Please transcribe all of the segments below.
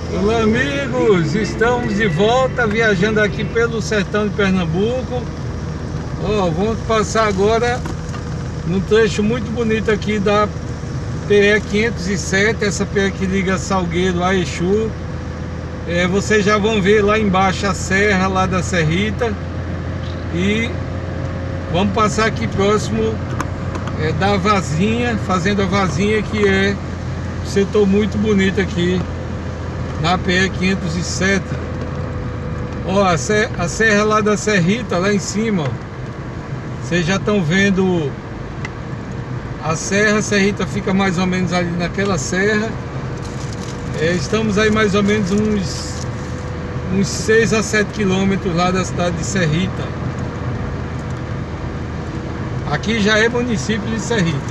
Olá, amigos, estamos de volta viajando aqui pelo sertão de Pernambuco. Vamos passar agora num trecho muito bonito aqui da PE 507, essa PE que liga Salgueiro a Exu. Vocês já vão ver lá embaixo a serra lá da Serrita, e vamos passar aqui próximo da Vazinha, Fazenda Vazinha, que é um setor muito bonito aqui na PE 507. A serra lá da Serrita, lá em cima, ó. Vocês já estão vendo a serra. A Serrita fica mais ou menos ali naquela serra. Estamos aí mais ou menos uns 6 a 7 quilômetros lá da cidade de Serrita. Aqui já é município de Serrita.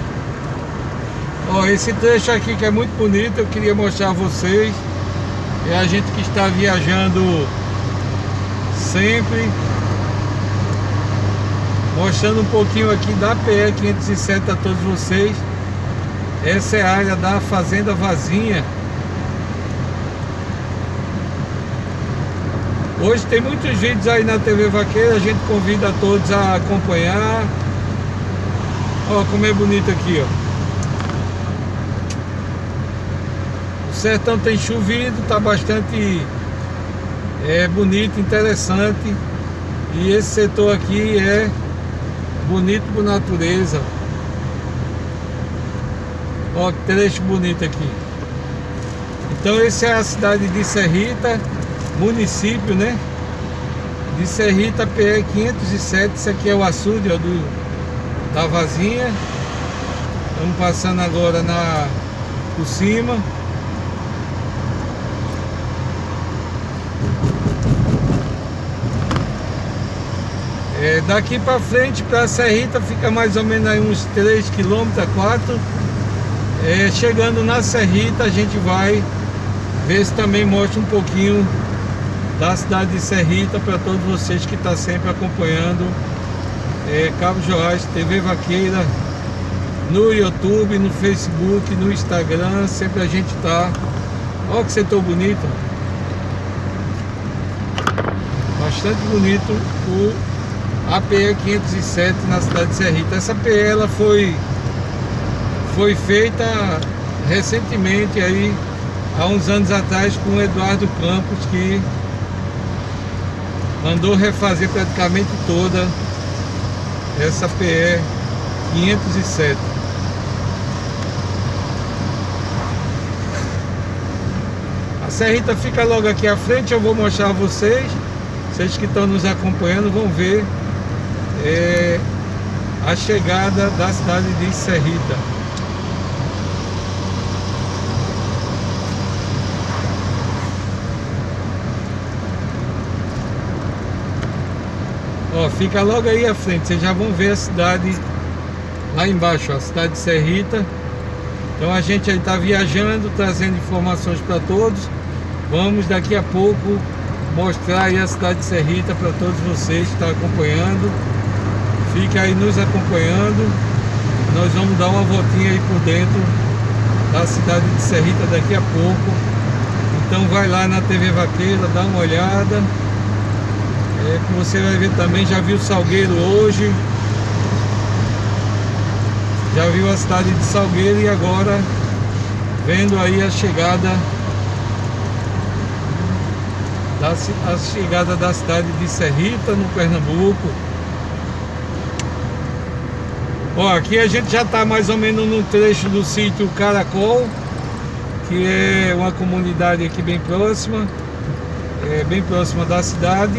Esse trecho aqui que é muito bonito, eu queria mostrar a vocês. É a gente que está viajando sempre, mostrando um pouquinho aqui da PE 507 a todos vocês. Essa é a área da Fazenda Vazinha. Hoje tem muitos vídeos aí na TV Vaqueira, a gente convida a todos a acompanhar. Como é bonito aqui, ó. O sertão tem chovido, tá bastante bonito, interessante. E esse setor aqui é bonito por natureza. Que trecho bonito aqui. Então essa é a cidade de Serrita, município, né, de Serrita, PE 507. Isso aqui é o açude, ó, da Vazinha. Estamos passando agora por cima. Daqui para frente, para a Serrita, fica mais ou menos aí uns 3 km a 4. Chegando na Serrita, a gente vai ver se também mostra um pouquinho da cidade de Serrita para todos vocês que estão sempre acompanhando Cabo Joás TV Vaqueira no YouTube, no Facebook, no Instagram. Sempre a gente tá. Olha que setor bonito, bastante bonito a PE 507 na cidade de Serrita. Essa PE ela foi feita recentemente aí, há uns anos atrás, com o Eduardo Campos, que mandou refazer praticamente toda essa PE 507. A Serrita fica logo aqui à frente. Eu vou mostrar a vocês. Vocês que estão nos acompanhando vão ver a chegada da cidade de Serrita. Fica logo aí à frente. Vocês já vão ver a cidade lá embaixo, ó, a cidade de Serrita. Então a gente aí está viajando, trazendo informações para todos. Vamos daqui a pouco mostrar aí a cidade de Serrita para todos vocês que estão acompanhando. Fica aí nos acompanhando. Nós vamos dar uma voltinha aí por dentro da cidade de Serrita daqui a pouco. Então vai lá na TV Vaqueira, dá uma olhada. Que você vai ver também. Já viu Salgueiro hoje, já viu a cidade de Salgueiro, e agora vendo aí a chegada da cidade de Serrita, no Pernambuco. Aqui a gente já está mais ou menos no trecho do sítio Caracol, que é uma comunidade aqui bem próxima, bem próxima da cidade.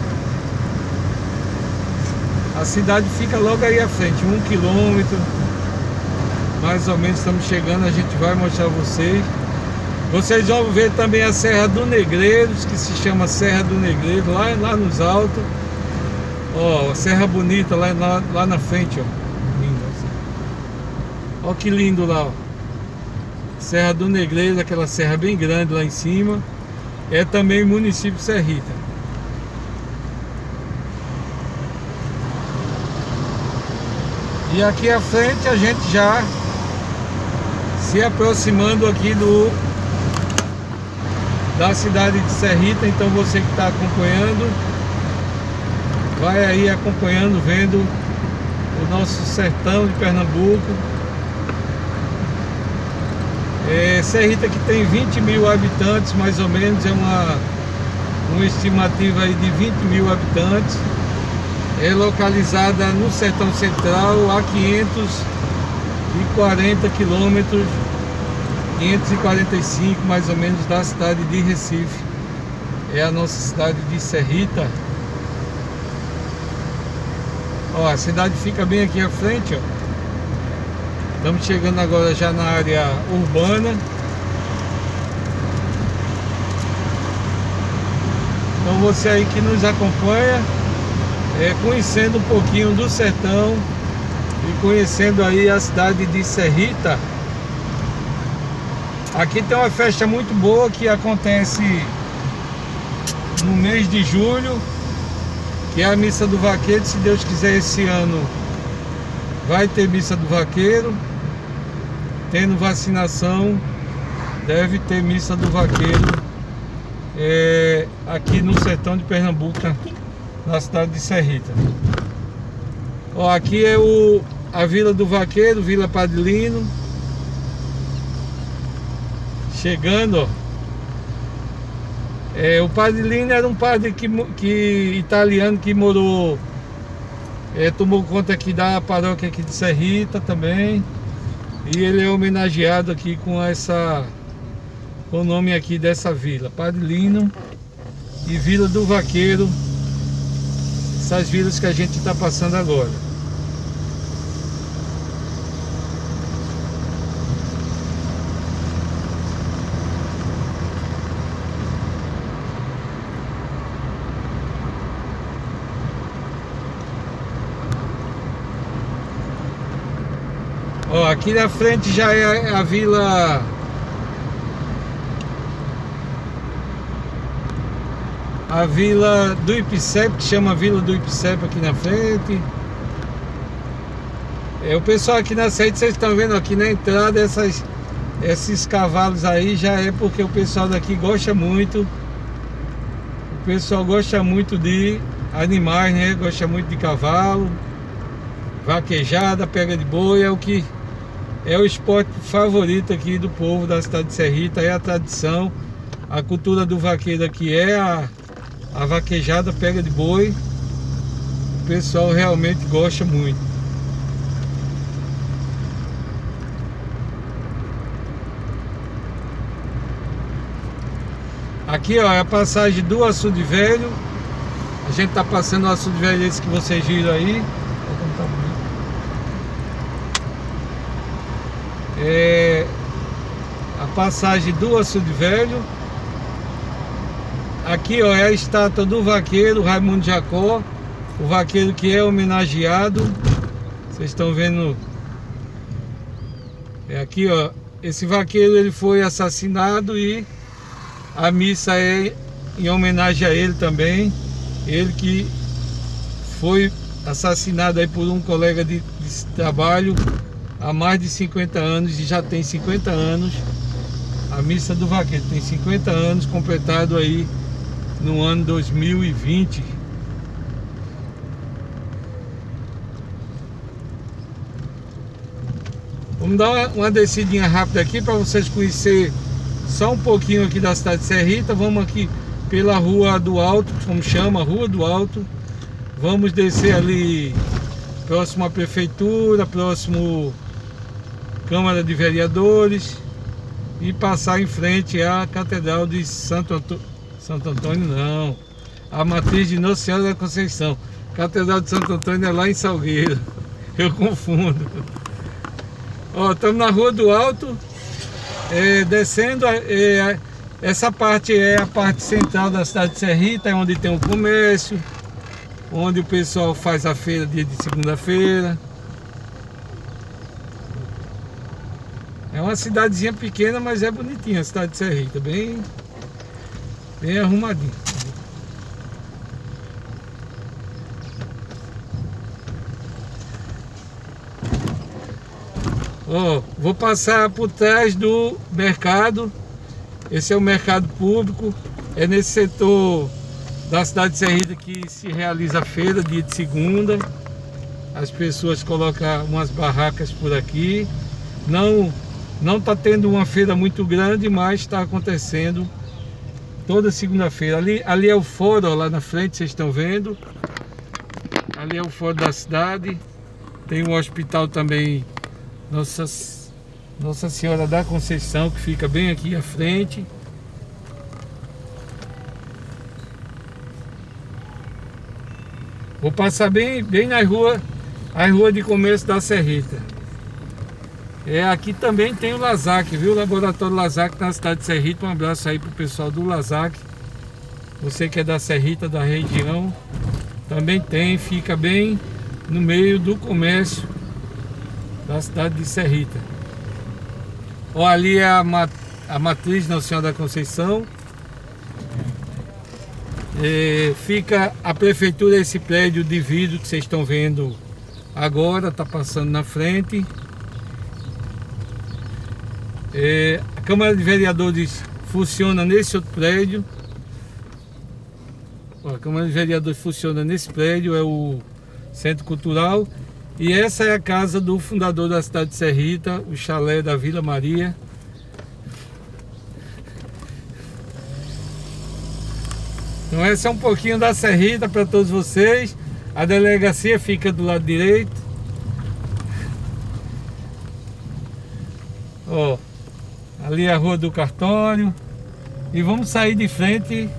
A cidade fica logo aí à frente, 1 quilômetro mais ou menos. Estamos chegando, a gente vai mostrar a vocês. Vocês vão ver também a Serra do Negreiros, que se chama Serra do Negreiro, lá nos altos. Serra bonita lá na frente, ó. Lindo, assim. Que lindo lá, ó. Serra do Negreiro, aquela serra bem grande lá em cima. É também município de Serrita. E aqui à frente a gente já se aproximando aqui da cidade de Serrita. Então você que está acompanhando, vai aí acompanhando, vendo o nosso sertão de Pernambuco. Serrita, que tem 20 mil habitantes, mais ou menos, é uma estimativa aí de 20 mil habitantes. É localizada no sertão central, a 540 quilômetros, 545 mais ou menos, da cidade de Recife. É a nossa cidade de Serrita. Ó, a cidade fica bem aqui à frente, ó. Estamos chegando agora já na área urbana. Então você aí que nos acompanha, conhecendo um pouquinho do sertão e conhecendo aí a cidade de Serrita. Aqui tem uma festa muito boa que acontece no mês de julho, que é a Missa do Vaqueiro. Se Deus quiser, esse ano vai ter Missa do Vaqueiro. Tendo vacinação, deve ter Missa do Vaqueiro aqui no sertão de Pernambuco, na cidade de Serrita. Ó, aqui é a Vila do Vaqueiro, Vila Padre Lino. Chegando, ó. O Padre Lino era um padre italiano que morou, tomou conta aqui da paróquia aqui de Serrita também. E ele é homenageado aqui com o nome aqui dessa vila, Padre Lino e Vila do Vaqueiro. Essas vilas que a gente está passando agora. Ó, aqui na frente já é a vila do Ipicep, que chama Vila do Ipicep aqui na frente. O pessoal aqui na Serrita, vocês estão vendo aqui na entrada, esses cavalos aí já é porque o pessoal daqui gosta muito. O pessoal gosta muito de animais, né? Gosta muito de cavalo, vaquejada, pega de boi, é o esporte favorito aqui do povo da cidade de Serrita. É a tradição, a cultura do vaqueiro aqui é a vaquejada, pega de boi. O pessoal realmente gosta muito. Aqui, ó, é a passagem do Açude Velho. A gente tá passando o Açude Velho, esse que vocês viram aí. A passagem do Açude Velho. Aqui, ó, é a estátua do vaqueiro Raimundo Jacó, o vaqueiro que é homenageado. Vocês estão vendo? Aqui, ó, esse vaqueiro, ele foi assassinado e a missa é em homenagem a ele também. Ele que foi assassinado aí por um colega de trabalho há mais de 50 anos, e já tem 50 anos. A missa do vaqueiro tem 50 anos, completado aí no ano 2020. Vamos dar uma descidinha rápida aqui para vocês conhecerem só um pouquinho aqui da cidade de Serrita. Vamos aqui pela Rua do Alto, como chama, Rua do Alto. Vamos descer ali próximo à prefeitura, próximo Câmara de Vereadores, e passar em frente à Catedral de Santo Antônio não, a Matriz de Nossa Senhora da Conceição. Catedral de Santo Antônio é lá em Salgueiro, eu confundo. Ó, estamos na Rua do Alto, descendo. Essa parte é a parte central da cidade de Serrita, é onde tem o comércio, onde o pessoal faz a feira dia de segunda-feira. É uma cidadezinha pequena, mas é bonitinha a cidade de Serrita, bem arrumadinha. Ó, vou passar por trás do mercado. Esse é o mercado público, é nesse setor da cidade de Serrita que se realiza a feira, dia de segunda. As pessoas colocam umas barracas por aqui. Não está tendo uma feira muito grande, mas está acontecendo toda segunda-feira. Ali é o fórum, lá na frente, vocês estão vendo. Ali é o fórum da cidade. Tem um hospital também, Nossa Senhora da Conceição, que fica bem aqui à frente. Vou passar bem na rua, a rua de comércio da Serrita. Aqui também tem o LASAC, viu? O Laboratório LASAC na cidade de Serrita. Um abraço aí pro pessoal do LASAC. Você que é da Serrita, da região, também tem, fica bem no meio do comércio da cidade de Serrita. Ó, ali é a matriz Nossa Senhora da Conceição. Fica a prefeitura, esse prédio de vidro que vocês estão vendo agora, tá passando na frente. A Câmara de Vereadores funciona nesse outro prédio. A Câmara de Vereadores funciona nesse prédio, é o Centro Cultural. E essa é a casa do fundador da cidade de Serrita, o chalé da Vila Maria. Então esse é um pouquinho da Serrita para todos vocês. A delegacia fica do lado direito. Ó, ali é a Rua do Cartório. E vamos sair de frente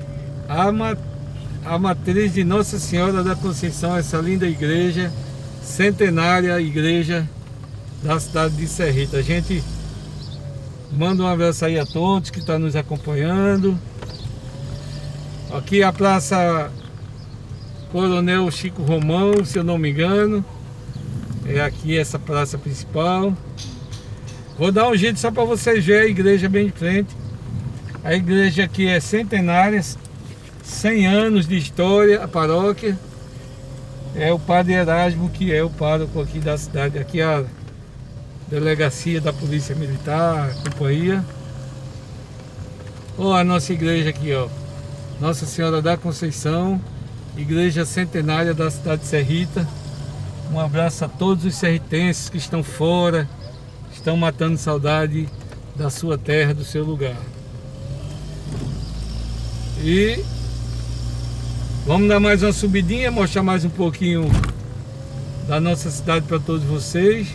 à matriz de Nossa Senhora da Conceição, essa linda igreja, centenária igreja da cidade de Serrita. A gente manda um abraço aí a todos que estão nos acompanhando. Aqui a Praça Coronel Chico Romão, se eu não me engano. É aqui essa praça principal. Vou dar um jeito só para vocês verem a igreja bem de frente. A igreja aqui é centenária, 100 anos de história, a paróquia. É o Padre Erasmo que é o pároco aqui da cidade. Aqui é a delegacia da Polícia Militar, a companhia. Ó, a nossa igreja aqui, ó. Nossa Senhora da Conceição, igreja centenária da cidade de Serrita. Um abraço a todos os serritenses que estão fora, estão matando saudade da sua terra, do seu lugar. E vamos dar mais uma subidinha, mostrar mais um pouquinho da nossa cidade para todos vocês.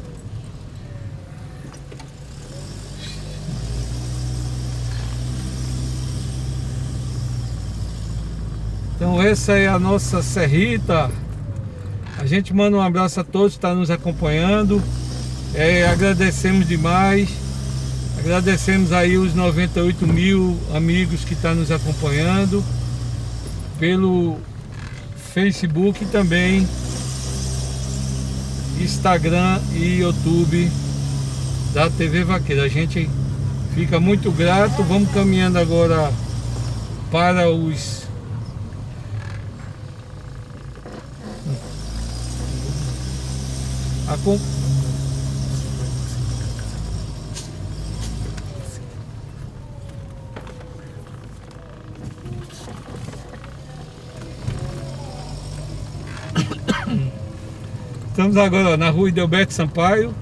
Então essa é a nossa Serrita. A gente manda um abraço a todos que estão nos acompanhando. Agradecemos demais. Agradecemos aí os 98 mil amigos que estão nos acompanhando pelo Facebook e também Instagram e YouTube da TV Vaqueira. A gente fica muito grato. Vamos caminhando agora para os Estamos agora na Rua Idelberto Sampaio,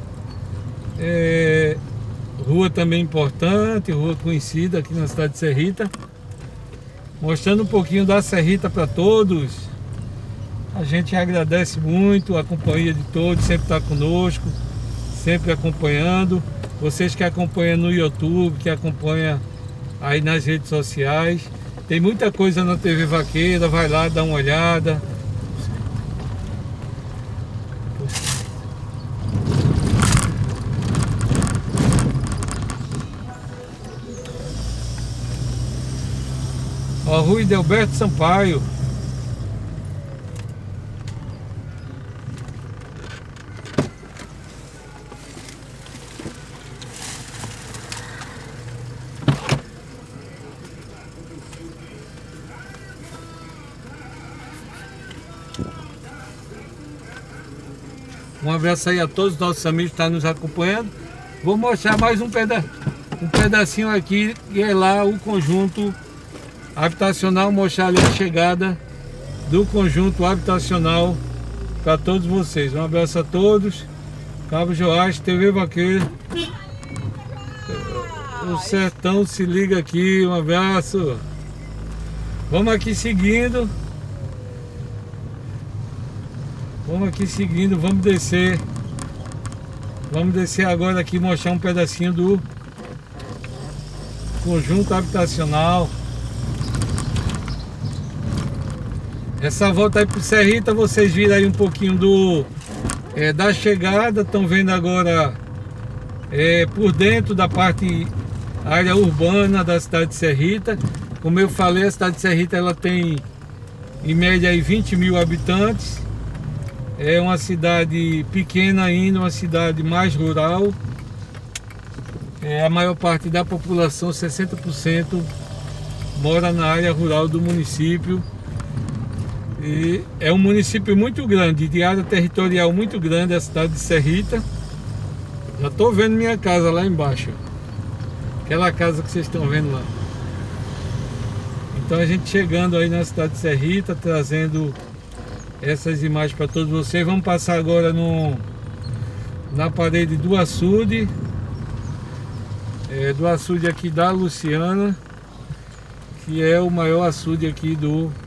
rua também importante, rua conhecida aqui na cidade de Serrita, mostrando um pouquinho da Serrita para todos. A gente agradece muito a companhia de todos, sempre está conosco, sempre acompanhando. Vocês que acompanham no YouTube, que acompanham aí nas redes sociais, tem muita coisa na TV Vaqueira, vai lá dar uma olhada. Ó, Rua Idelberto Sampaio. Um abraço aí a todos os nossos amigos que estão nos acompanhando. Vou mostrar mais um um pedacinho aqui, que é lá o conjunto habitacional, mostrar ali a chegada do conjunto habitacional para todos vocês. Um abraço a todos. Cabo Joás, TV Vaqueiro. O sertão se liga aqui, um abraço. Vamos aqui seguindo. Vamos descer. Vamos descer agora aqui, mostrar um pedacinho do conjunto habitacional. Essa volta aí pro Serrita, vocês viram aí um pouquinho da chegada. Estão vendo agora por dentro da área urbana da cidade de Serrita. Como eu falei, a cidade de Serrita ela tem em média aí 20 mil habitantes. É uma cidade pequena ainda, uma cidade mais rural. A maior parte da população, 60%, mora na área rural do município. E é um município muito grande, de área territorial muito grande, a cidade de Serrita. Já estou vendo minha casa lá embaixo. Aquela casa que vocês estão vendo lá. Então a gente chegando aí na cidade de Serrita, trazendo essas imagens para todos vocês. Vamos passar agora na parede do açude. Do açude aqui da Luciana, que é o maior açude aqui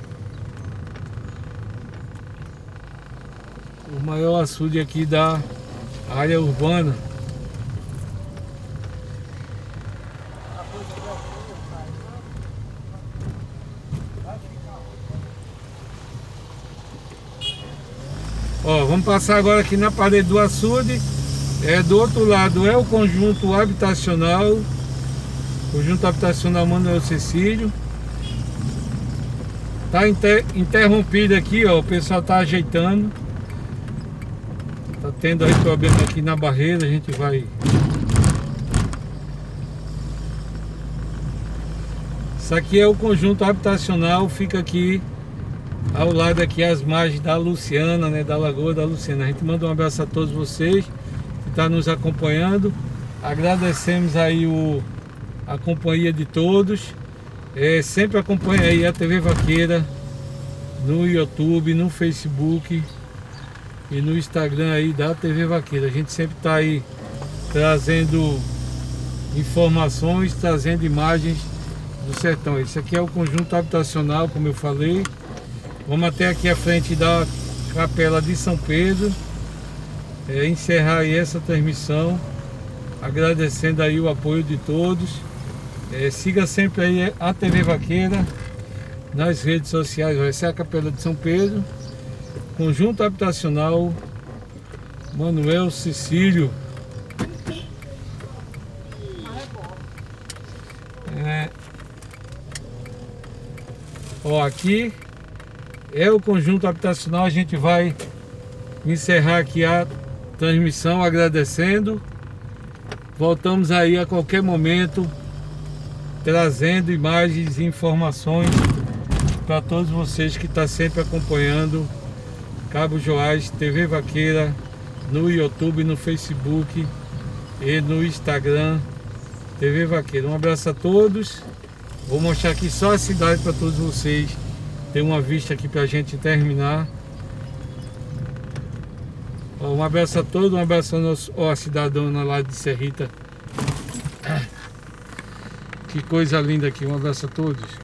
da área urbana. Ó, vamos passar agora aqui na parede do açude. Do outro lado é o conjunto habitacional. Conjunto habitacional Manuel Cecílio. Tá interrompido aqui, ó. O pessoal tá ajeitando. Tá tendo aí problema aqui na barreira. A gente vai... Isso aqui é o conjunto habitacional. Fica aqui ao lado aqui, as margens da Luciana, né? Da Lagoa da Luciana. A gente manda um abraço a todos vocês que está nos acompanhando. Agradecemos aí a companhia de todos. Sempre acompanha aí a TV Vaqueira no YouTube, no Facebook e no Instagram aí da TV Vaqueira. A gente sempre está aí trazendo informações, trazendo imagens do sertão. Esse aqui é o conjunto habitacional, como eu falei. Vamos até aqui à frente da Capela de São Pedro. Encerrar aí essa transmissão, agradecendo aí o apoio de todos. Siga sempre aí a TV Vaqueira nas redes sociais. Essa é a Capela de São Pedro, conjunto habitacional Manuel Cecílio. Ó, aqui é o conjunto habitacional. A gente vai encerrar aqui a transmissão agradecendo. Voltamos aí a qualquer momento trazendo imagens e informações para todos vocês que estão sempre acompanhando Cabo Joás TV Vaqueira no YouTube, no Facebook e no Instagram TV Vaqueira. Um abraço a todos. Vou mostrar aqui só a cidade para todos vocês ter uma vista aqui para a gente terminar. Um abraço a todos, um abraço a cidadã lá de Serrita. Que coisa linda aqui, um abraço a todos.